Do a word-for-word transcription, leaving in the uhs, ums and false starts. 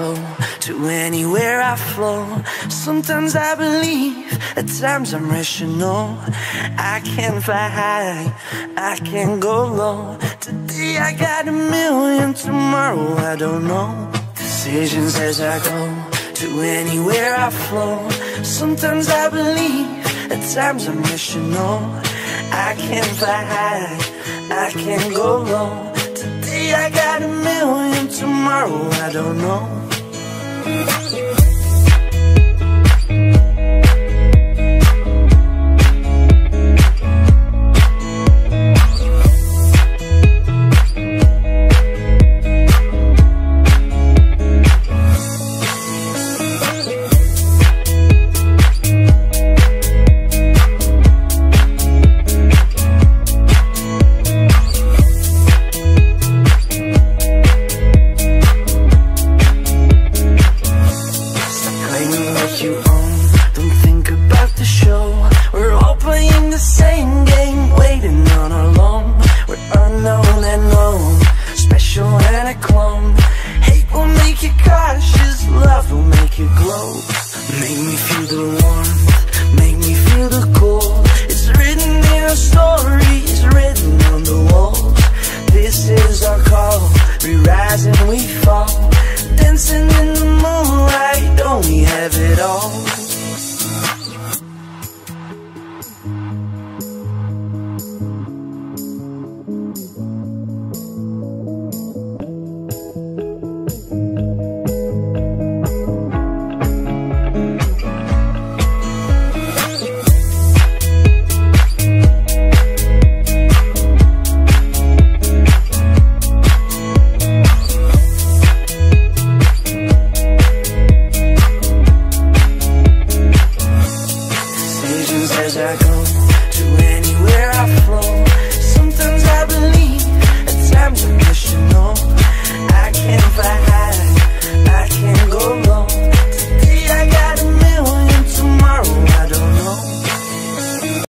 go, to anywhere I flow. Sometimes I believe, at times I'm rational. I can fly high, I can go low. Today I got a million, tomorrow I don't know. Decisions as I go, to anywhere I flow. Sometimes I believe, at times I'm rational. I can fly high, I can go low. Today I got a million, tomorrow I don't know. Make me feel the